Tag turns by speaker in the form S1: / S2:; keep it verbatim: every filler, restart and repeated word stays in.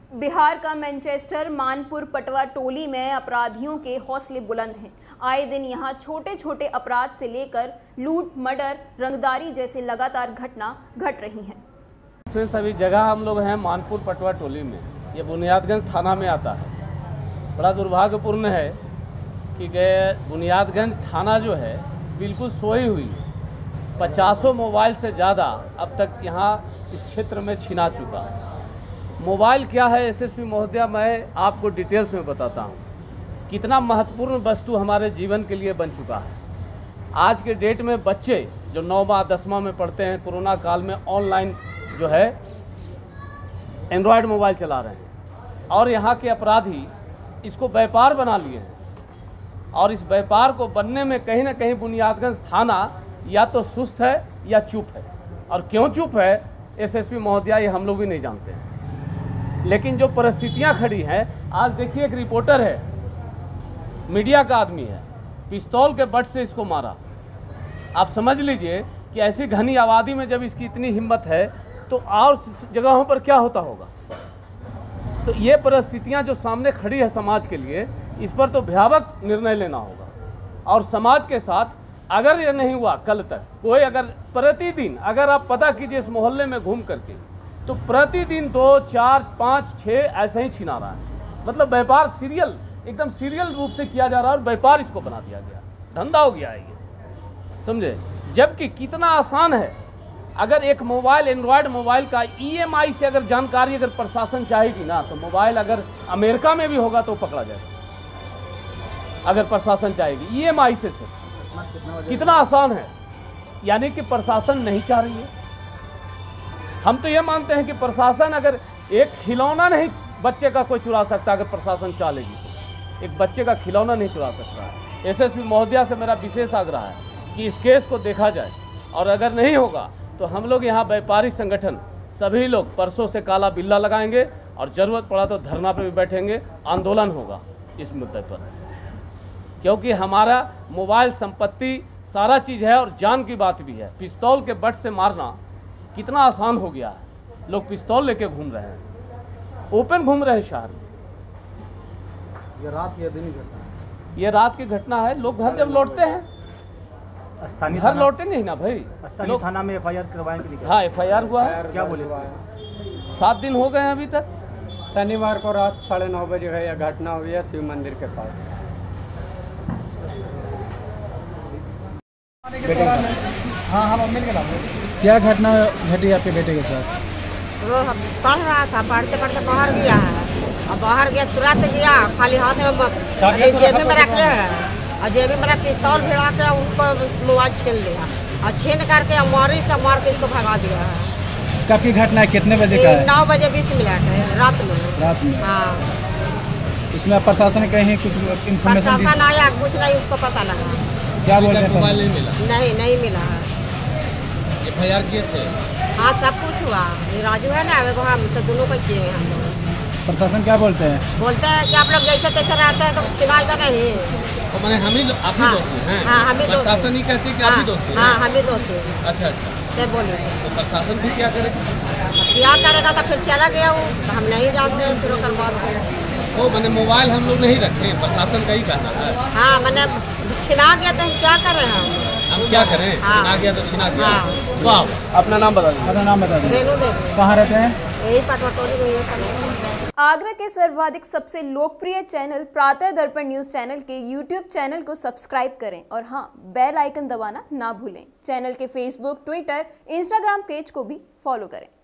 S1: बिहार का मैनचेस्टर मानपुर पटवा टोली में अपराधियों के हौसले बुलंद हैं। आए दिन यहां छोटे छोटे अपराध से लेकर लूट, मर्डर, रंगदारी जैसे लगातार घटना घट रही हैं।
S2: फ्रेंड्स, अभी जगह हम लोग हैं मानपुर पटवा टोली में। ये बुनियादगंज थाना में आता है। बड़ा दुर्भाग्यपूर्ण है कि बुनियादगंज थाना जो है बिल्कुल सोई हुई है। पचासों मोबाइल से ज़्यादा अब तक यहाँ इस क्षेत्र में छिना चुका है। मोबाइल क्या है एसएसपी महोदया, मैं आपको डिटेल्स में बताता हूँ कितना महत्वपूर्ण वस्तु हमारे जीवन के लिए बन चुका है। आज के डेट में बच्चे जो नौवां दसवां में पढ़ते हैं, कोरोना काल में ऑनलाइन जो है एंड्रॉयड मोबाइल चला रहे हैं और यहाँ के अपराधी इसको व्यापार बना लिए हैं। और इस व्यापार को बनने में कहीं ना कहीं बुनियादगंज थाना या तो सुस्त है या चुप है। और क्यों चुप है एसएसपी महोदया, ये हम लोग भी नहीं जानते हैं। लेकिन जो परिस्थितियां खड़ी हैं, आज देखिए एक रिपोर्टर है, मीडिया का आदमी है, पिस्तौल के बट से इसको मारा। आप समझ लीजिए कि ऐसी घनी आबादी में जब इसकी इतनी हिम्मत है तो और जगहों पर क्या होता होगा। तो ये परिस्थितियां जो सामने खड़ी है समाज के लिए, इस पर तो भयावह निर्णय लेना होगा। और समाज के साथ अगर ये नहीं हुआ, कल तक कोई अगर प्रतिदिन अगर आप पता कीजिए इस मोहल्ले में घूम करके, तो प्रतिदिन दो चार पाँच छः ऐसे ही छिना रहा है। मतलब व्यापार सीरियल एकदम सीरियल रूप से किया जा रहा है और व्यापार इसको बना दिया गया, धंधा हो गया है ये, समझे। जबकि कितना आसान है, अगर एक मोबाइल एंड्रॉयड मोबाइल का ईएमआई से अगर जानकारी अगर प्रशासन चाहेगी ना, तो मोबाइल अगर अमेरिका में भी होगा तो पकड़ा जाएगा। अगर प्रशासन चाहेगी ईएमआई से सिर्फ, कितना आसान है। यानी कि प्रशासन नहीं चाह रही है। हम तो ये मानते हैं कि प्रशासन अगर एक खिलौना नहीं बच्चे का कोई चुरा सकता, अगर प्रशासन चाहेगी तो एक बच्चे का खिलौना नहीं चुरा सकता है। एसएसपी महोदया से मेरा विशेष आग्रह है कि इस केस को देखा जाए, और अगर नहीं होगा तो हम लोग यहाँ व्यापारी संगठन सभी लोग परसों से काला बिल्ला लगाएंगे और ज़रूरत पड़ा तो धरना पर भी बैठेंगे, आंदोलन होगा इस मुद्दे पर। क्योंकि हमारा मोबाइल संपत्ति सारा चीज़ है और जान की बात भी है। पिस्तौल के बट से मारना कितना आसान हो गया है। लोग पिस्तौल लेके घूम रहे हैं, ओपन घूम रहे हैं शहर में।
S3: ये रात या दिन की घटना है?
S2: ये रात की घटना है। लोग घर जब लौटते हैं, घर लौटेंगे ही ना भाई।
S3: लोग थाना में एफआईआर करवाएं कि नहीं?
S2: हाँ, एफआईआर हुआ है।
S3: क्या बोले?
S2: सात दिन हो गए हैं अभी तक।
S4: शनिवार को रात साढ़े नौ बजे है यह घटना हुई है शिव मंदिर के पास।
S3: हाँ हाँ मम्मी के नाम।
S5: क्या घटना घटी आपके बेटे के साथ?
S6: वो पढ़ रहा था, पढ़ते पढ़ते बाहर गया है और बाहर गया तुरंत गया, खाली हाथ में जेब में रख ले और जेब में मेरा पिस्तौल भिड़ा के उसको मोबाइल छीन लिया और छीन करके मारी से मार के इसको भगा दिया है।
S5: कब की घटना है, कितने बजे का है?
S6: नौ बजे बीस मिनट है रात में।
S5: रात में?
S6: हाँ।
S5: इसमें आप प्रशासन ने कहीं कुछ इन्फॉर्मेशन दी?
S6: प्रशासन आया, कुछ नहीं उसको पता लगा।
S5: क्या बोल रहे हैं?
S2: मोबाइल नहीं मिला?
S6: नहीं नहीं मिला है।
S2: एफआईआर किए थे?
S6: हाँ, सब कुछ हुआ। ये राजू है ना, वो हम तो दोनों को किए हैं हम लोग।
S5: प्रशासन क्या बोलते हैं?
S6: बोलते हैं कि आप लोग जैसे तैसे रहते हैं तो छिनाल का नहीं।
S2: तो मैंने हम ही आप ही दोषी हैं?
S6: हाँ, हम ही दोषी।
S2: प्रशासन ही कहती है कि आप ही दोषी हैं?
S6: हाँ, हम ही दोषी।
S2: अच्छा अच्छा,
S6: से बोले
S2: तो प्रशासन भी क्या करेगा?
S6: क्या करेगा? तो फिर चला गया वो, हम नहीं जानते हैं। फिर ओकर बाद
S2: वो मैंने मोबाइल हम लोग नहीं रखे, प्रशासन का ही कहना है।
S6: हाँ, मैंने छिना गया तो हम क्या करें? हम
S2: हम क्या करें?
S6: हाँ।
S2: छिना गया तो छिना गया।
S6: हाँ।
S2: वाह।
S5: अपना नाम बता दीजिए। अपना नाम बता दीजिए।
S6: रेनू देवी।
S5: कहाँ रहते हैं?
S6: यही पटवा टोली में।
S1: आगरा के सर्वाधिक सबसे लोकप्रिय channel Pratah Darpan news channel के यूट्यूब चैनल को सब्सक्राइब करें और हाँ, बेल आइकन दबाना ना भूलें। चैनल के फेसबुक, ट्विटर, इंस्टाग्राम पेज को भी फॉलो करें।